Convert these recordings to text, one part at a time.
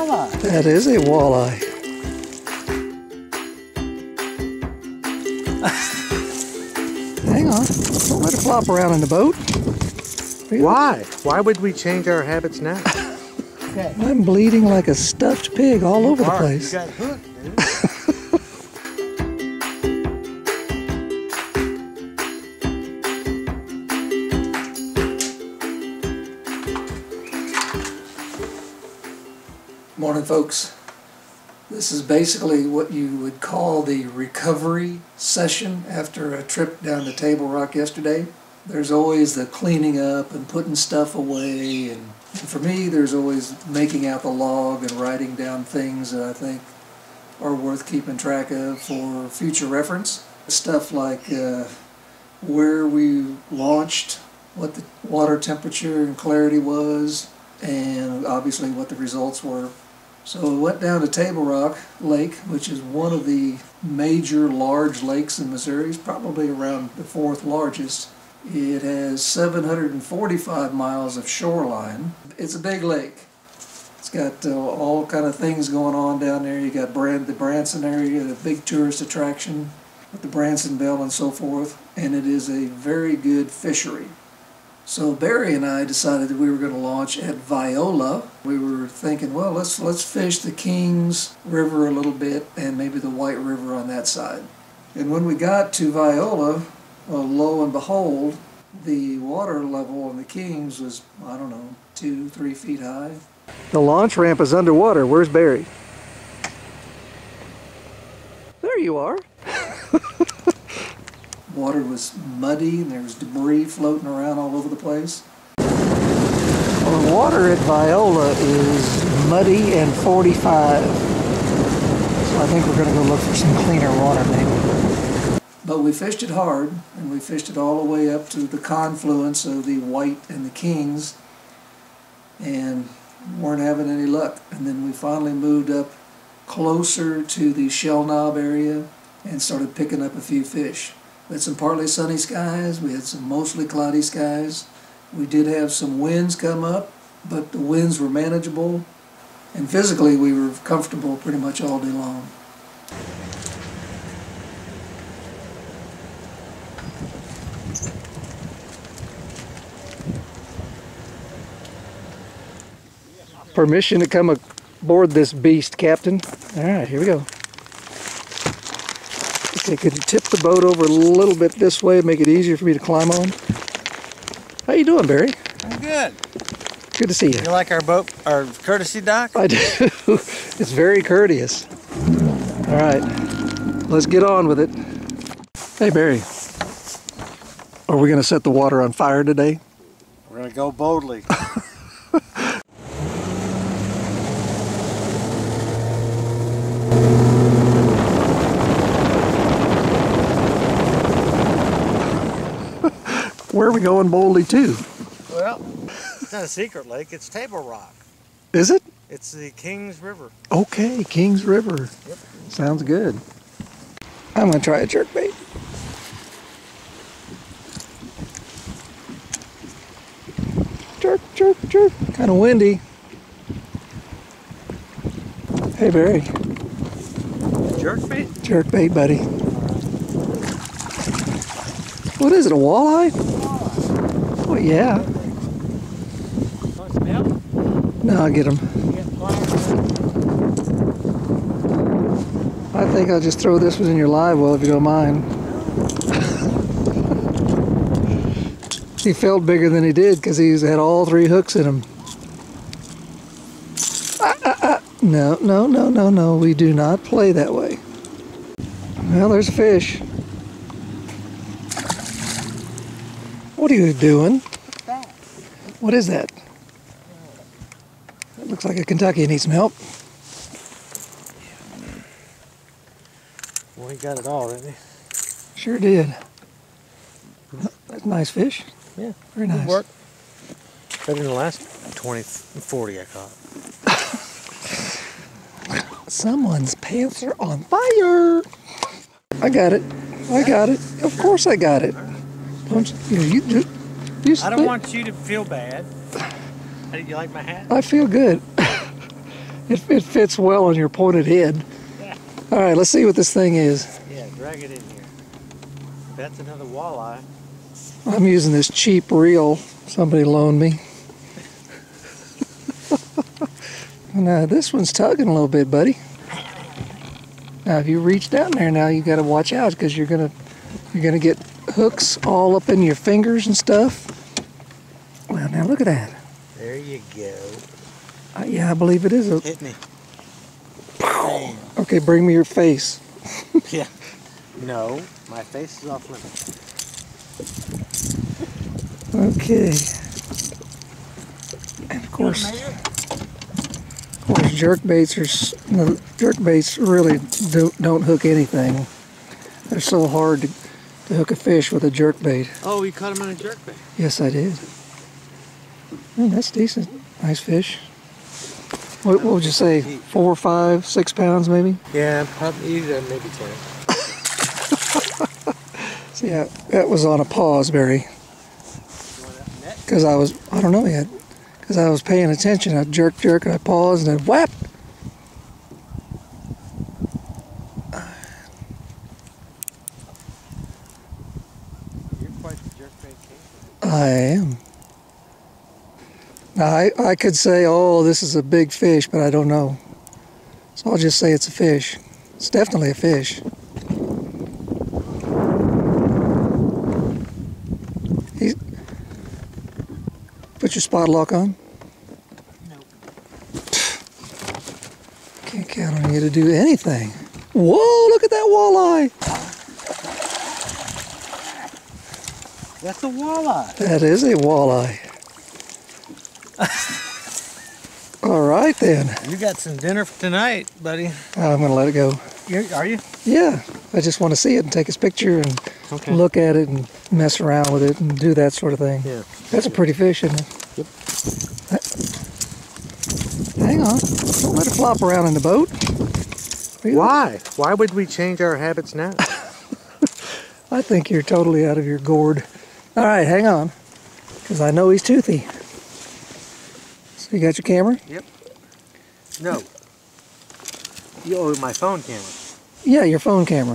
walleye. That is a walleye. Hang on. Don't let it flop around in the boat. Really? Why? Why would we change our habits now? Okay. I'm bleeding like a stuffed pig all over the You place. got hooked, dude. Morning, folks. This is basically what you would call the recovery session after a trip down to Table Rock yesterday. There's always the cleaning up and putting stuff away, and for me there's always making out the log and writing down things that I think are worth keeping track of for future reference. Stuff like where we launched, what the water temperature and clarity was, and obviously what the results were. So we went down to Table Rock Lake, which is one of the major large lakes in Missouri. It's probably around the fourth largest. It has 745 miles of shoreline. It's a big lake. It's got all kind of things going on down there. You got the Branson area, the big tourist attraction with the Branson Bell and so forth. And it is a very good fishery. So Barry and I decided that we were going to launch at Viola. We were thinking, well, let's fish the Kings River a little bit and maybe the White River on that side. And when we got to Viola, well, lo and behold, the water level on the Kings was, I don't know, 2-3 feet high. The launch ramp is underwater. Where's Barry? There you are. Water was muddy and there was debris floating around all over the place. Well, the water at Viola is muddy and 45. So I think we're going to go look for some cleaner water maybe. But we fished it hard, and we fished it all the way up to the confluence of the White and the Kings, and weren't having any luck. And then we finally moved up closer to the Shell Knob area and started picking up a few fish. We had some partly sunny skies, we had some mostly cloudy skies. We did have some winds come up, but the winds were manageable, and physically we were comfortable pretty much all day long. Permission to come aboard this beast, Captain. All right, here we go. Okay, could you tip the boat over a little bit this way, make it easier for me to climb on? How you doing, Barry? I'm good. Good to see you. You like our boat, our courtesy dock? I do. It's very courteous. All right, let's get on with it. Hey, Barry. Are we going to set the water on fire today? We're going to go boldly. Where are we going boldly to? Well, it's not a secret lake, it's Table Rock. Is it? It's the Kings River. Okay, Kings River. Yep. Sounds good. I'm going to try a jerkbait. Jerk, jerk, jerk. Kind of windy. Hey, Barry. Jerkbait? Jerkbait, buddy. What is it, a walleye? Oh, yeah. Want some help? No, I'll get him. I think I'll just throw this one in your live well if you don't mind. He felt bigger than he did because he's had all 3 hooks in him. No, no, no, no, no. We do not play that way. Well, there's a fish. What are you doing? What is that? It looks like a Kentucky. Needs some help. Well, he got it all, didn't he? Sure did. That's a nice fish. Yeah. Very nice. Good work. Better than the last 40 I caught. Someone's pants are on fire. I got it. I got it. Of course I got it. Don't you I don't want you to feel bad. How do you like my hat? I feel good. It fits well on your pointed head. Yeah. All right, let's see what this thing is. Yeah, drag it in here. That's another walleye. I'm using this cheap reel somebody loaned me. Now this one's tugging a little bit, buddy. Now if you reach down there now, you got to watch out because you're gonna get hooks all up in your fingers and stuff. Well, now look at that. There you go. Yeah, I believe it is a. Hit me. Okay, bring me your face. Yeah. No, my face is off limits. Okay. And of course, jerkbaits really don't hook anything. They're so hard to hook a fish with a jerkbait. Oh, you caught him on a jerkbait. Yes, I did. That's decent. Nice fish. What would you say? 4, 5, 6 pounds maybe? Yeah, probably maybe 10. So yeah, that was on a pause, Barry. Because I don't know yet. Because I was paying attention. I jerk, and I paused, and then whap! You're quite the jerkbait king. I am. Now, I could say, oh, this is a big fish, but I don't know. So I'll just say it's a fish. It's definitely a fish. Put your spot lock on? Nope. Can't count on you to do anything. Whoa, look at that walleye! That's a walleye. That is a walleye. All right then. You got some dinner for tonight, buddy. I'm gonna let it go. Are you? Yeah, I just want to see it and take a picture and look at it and mess around with it and do that sort of thing. Yeah. That's a pretty fish, isn't it? Yep. Hang on. Don't let it flop around in the boat. Why? Why would we change our habits now? I think you're totally out of your gourd. All right, hang on. Because I know he's toothy. So you got your camera? Yep. No. Oh, my phone camera. Yeah, your phone camera.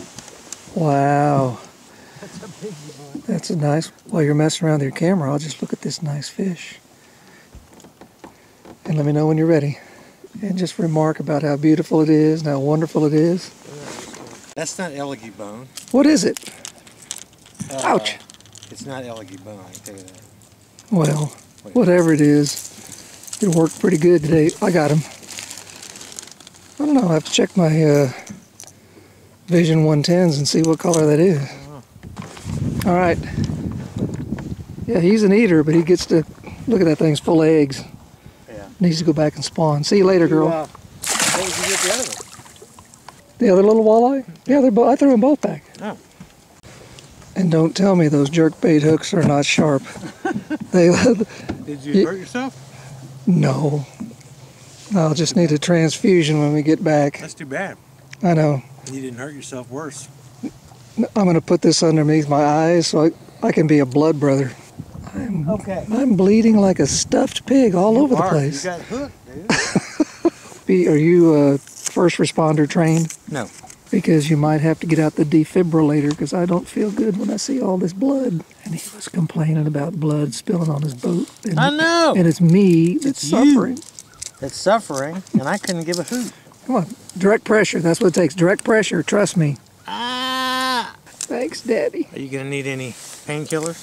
Wow. That's a big boy. That's a nice, while you're messing around with your camera, I'll just look at this nice fish. And let me know when you're ready. And just remark about how beautiful it is and how wonderful it is. That's not eleggy bone. What is it? Ouch. It's not eleggy bone, I can tell you that. Well, whatever it is, it worked pretty good today. I got him. I don't know, I have to check my Vision 110s and see what color that is. All right. Yeah, he's an eater, but he gets to, look at that thing's full of eggs. Yeah. Needs to go back and spawn. See you later, girl. What did you get the other one? The other little walleye? Yeah, I threw them both back. Oh. And don't tell me those jerkbait hooks are not sharp. Did you hurt yourself? No. I'll just need a transfusion when we get back. That's too bad. I know. You didn't hurt yourself worse. I'm going to put this underneath my eyes so I can be a blood brother. I'm bleeding like a stuffed pig all over the place. You got hooked, dude. Are you first responder trained? No. Because you might have to get out the defibrillator because I don't feel good when I see all this blood. And he was complaining about blood spilling on his boat. And, I know. And it's me that's suffering. That's suffering, and I couldn't give a hoot. Come on, direct pressure. That's what it takes. Direct pressure. Trust me. Ah! Thanks, Daddy. Are you gonna need any painkillers?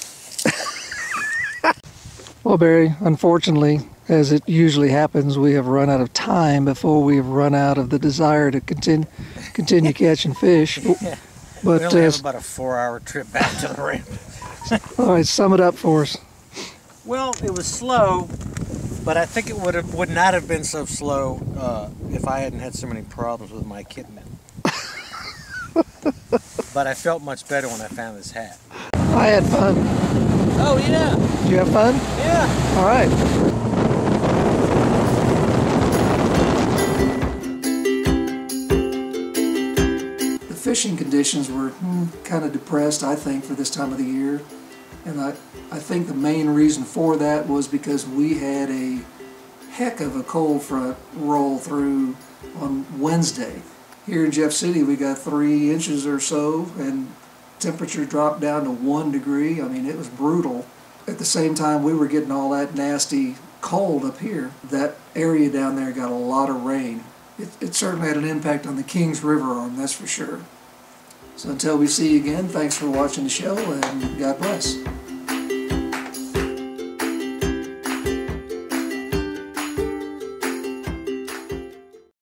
Well, Barry, unfortunately, as it usually happens, we have run out of time before we have run out of the desire to continue catching fish. Yeah. But we only have about a 4-hour trip back to the ramp. All right, sum it up for us. Well, it was slow, but I think it would not have been so slow if I hadn't had so many problems with my kitten. But I felt much better when I found this hat. I had fun. Oh, yeah. Did you have fun? Yeah. All right. The fishing conditions were kind of depressed, I think, for this time of the year. And I think the main reason for that was because we had a heck of a cold front roll through on Wednesday. Here in Jeff City we got 3 inches or so, and temperature dropped down to 1 degree. I mean, it was brutal. At the same time we were getting all that nasty cold up here, that area down there got a lot of rain. It certainly had an impact on the Kings River arm, that's for sure. So until we see you again, thanks for watching the show, and God bless.